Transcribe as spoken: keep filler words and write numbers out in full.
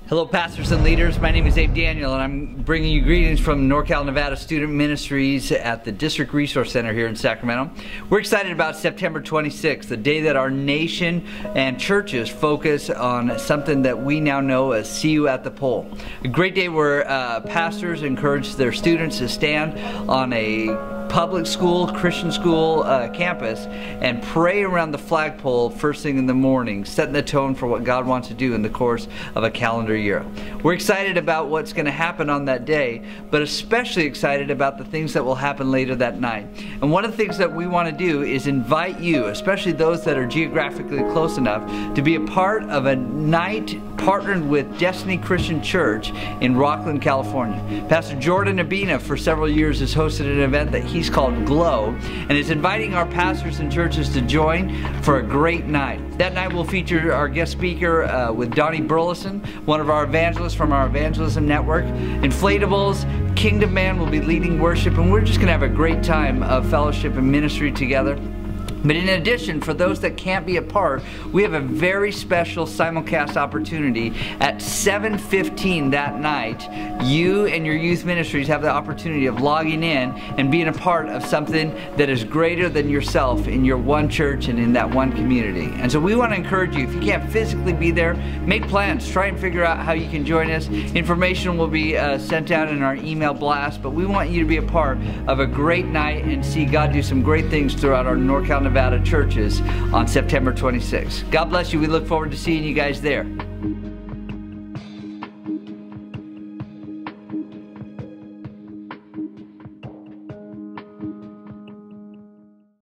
Hello pastors and leaders, my name is Abe Daniel and I'm bringing you greetings from NorCal Nevada Student Ministries at the District Resource Center here in Sacramento. We're excited about September twenty-sixth, the day that our nation and churches focus on something that we now know as See You at the Pole. A great day where uh, pastors encourage their students to stand on a public school, Christian school uh, campus and pray around the flagpole first thing in the morning, setting the tone for what God wants to do in the course of a calendar year. We're excited about what's going to happen on that day, but especially excited about the things that will happen later that night. And one of the things that we want to do is invite you, especially those that are geographically close enough, to be a part of a night partnered with Destiny Christian Church in Rocklin, California. Pastor Jordan Abina for several years has hosted an event that he's called Glow and is inviting our pastors and churches to join for a great night. That night will feature our guest speaker uh, with Donnie Burleson, one of our evangelists from our evangelism network. Inflatables, Kingdom Man will be leading worship, and we're just going to have a great time of fellowship and ministry together. But in addition, for those that can't be a part, we have a very special simulcast opportunity at seven fifteen that night. You and your youth ministries have the opportunity of logging in and being a part of something that is greater than yourself in your one church and in that one community. And so we want to encourage you, if you can't physically be there, make plans. Try and figure out how you can join us. Information will be uh, sent out in our email blast, but we want you to be a part of a great night and see God do some great things throughout our NorCal Nevada churches on September twenty-sixth. God bless you. We look forward to seeing you guys there.